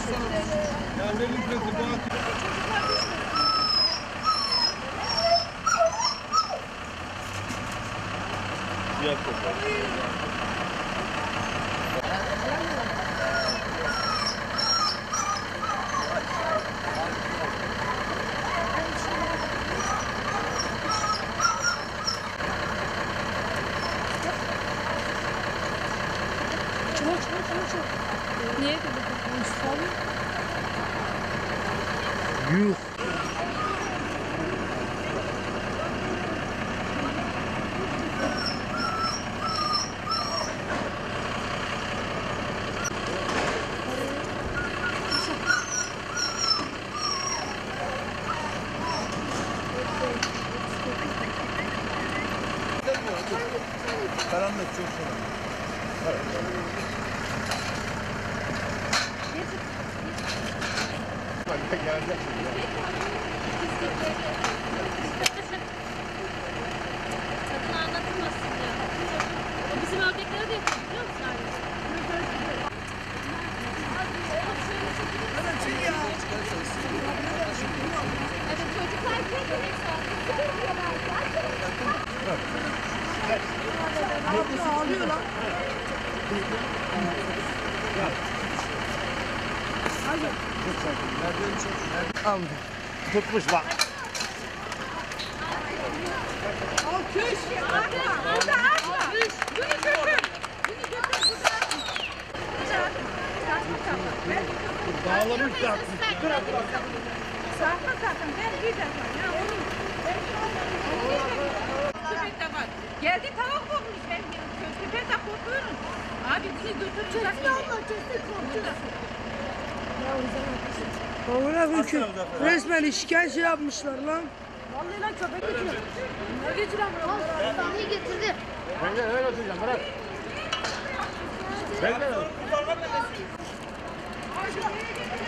Ya verin kredi bu at. Niye ki bu Mustafa? Yuh. Karanlık çok karanlık. Gelecek şimdi. Sakın anlatılmasın ya. O bizim ördeklere de yapıyor biliyor musun abi? Evet çocuklar kendine Ağlıyor lan. Aldı. Tutmuş bak. Al küş. Burada atma. Bunu götür. Bağlamış da atmış. Sakla sakın. Ben bir defa. Ya oğlum. Köpekte bak. Geldi tavuk kokmuş. Ben köpekte kokuyorum. Abi bizi götürün. Kesin abla kesin korkuyor. Amına koyayım. Resmen işkence yapmışlar lan. Vallahi lan köpek götürüyor. Ne götürüyor bunu? Hastaneyi getirdim. Ben de öyle oturacağım. Bırak. Ben de öyle.